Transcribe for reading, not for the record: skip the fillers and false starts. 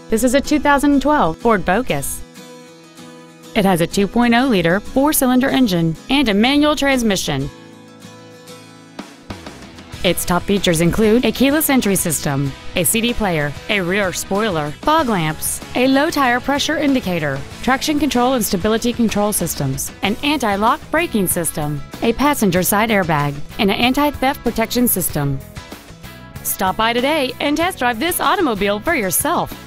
This is a 2012 Ford Focus. It has a 2.0-liter four-cylinder engine and a manual transmission. Its top features include a keyless entry system, a CD player, a rear spoiler, fog lamps, a low tire pressure indicator, traction control and stability control systems, an anti-lock braking system, a passenger side airbag, and an anti-theft protection system. Stop by today and test drive this automobile for yourself.